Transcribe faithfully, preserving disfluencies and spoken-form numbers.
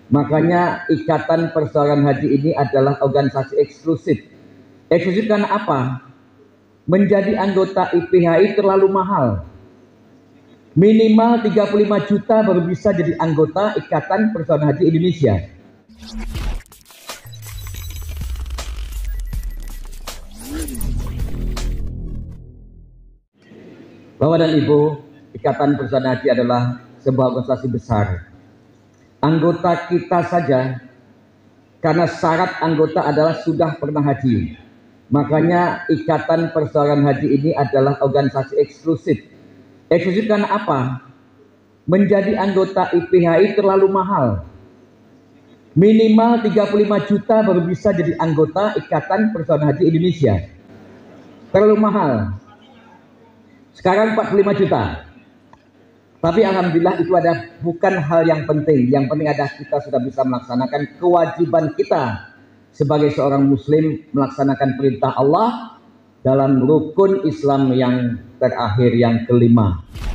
Makanya Ikatan Persaudaraan Haji ini adalah organisasi eksklusif. Eksklusif karena apa? Menjadi anggota I P H I terlalu mahal. Minimal tiga puluh lima juta baru bisa jadi anggota Ikatan Persaudaraan Haji Indonesia. Bapak dan Ibu, Ikatan Persaudaraan Haji adalah sebuah organisasi besar. Anggota kita saja, karena syarat anggota adalah sudah pernah haji. Makanya Ikatan Persaudaraan Haji ini adalah organisasi eksklusif. Eksklusif karena apa? Menjadi anggota I P H I terlalu mahal. Minimal tiga puluh lima juta baru bisa jadi anggota Ikatan Persaudaraan Haji Indonesia. Terlalu mahal. Sekarang empat puluh lima juta. Tapi alhamdulillah itu ada bukan hal yang penting. Yang penting adalah kita sudah bisa melaksanakan kewajiban kita sebagai seorang muslim, melaksanakan perintah Allah dalam rukun Islam yang terakhir, yang kelima.